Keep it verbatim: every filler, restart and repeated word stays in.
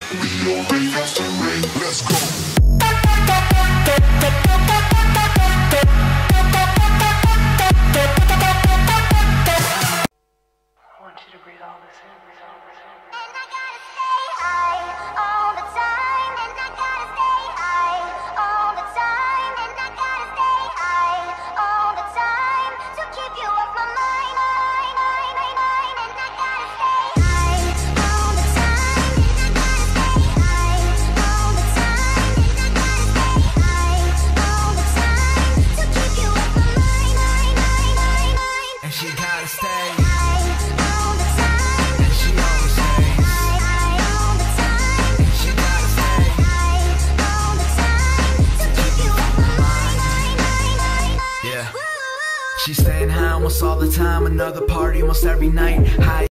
Let's go. I want you to breathe all this in, breathe all this in. And I gotta stay high all the time. And I gotta stay high all the time. And I gotta stay high all the time to keep you off my mind, mind, mind, mind, mind. And I gotta stay high all the time. And I gotta stay high all the time. And I gotta stay high all the time to keep you off my mind, mind, mind, mind, mind. And she gotta stay. She's staying high almost all the time, another party almost every night. High